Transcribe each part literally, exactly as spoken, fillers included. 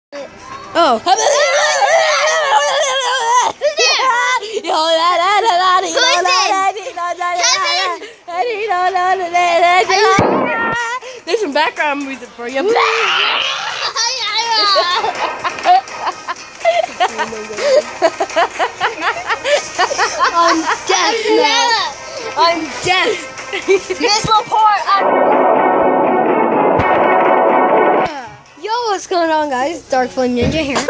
Oh. Who's There's some background music for you. I'm deaf now. I'm deaf. Miss Laporte, I'm... Yo, what's going on, guys? Dark Flame Ninja here.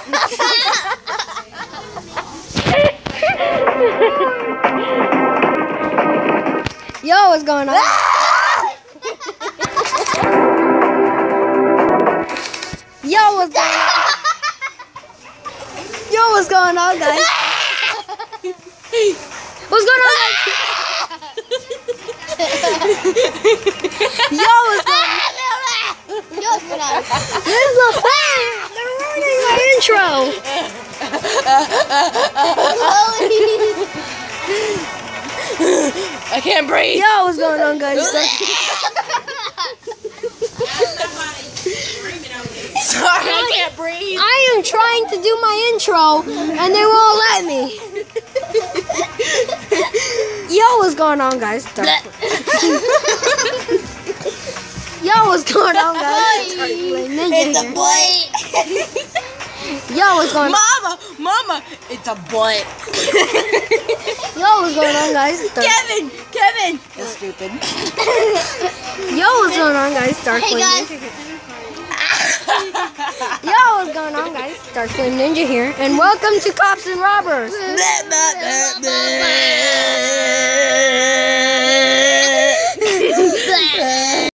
Yo, what's going on? Yo, what's going on? Yo, what's going on, guys? What's going on, guys? Yo, what's going on? Yo, what's going on? This is a fan! They're ruining my intro! I can't breathe. Yo, what's going on, guys? Sorry, I can't breathe. I am trying to do my intro, and they won't let me. Yo, what's going on, guys? Yo, what's going on, guys? It's a boy. Yo, what's going on? Mama, mama, it's a boy. Yo, what's going on, guys? Kevin, Kevin. You're stupid. Yo, what's going on, guys? Dark Hey, Flame guys. Ninja here. Yo, what's going on, guys? Dark Flame Ninja here, and welcome to Cops and Robbers.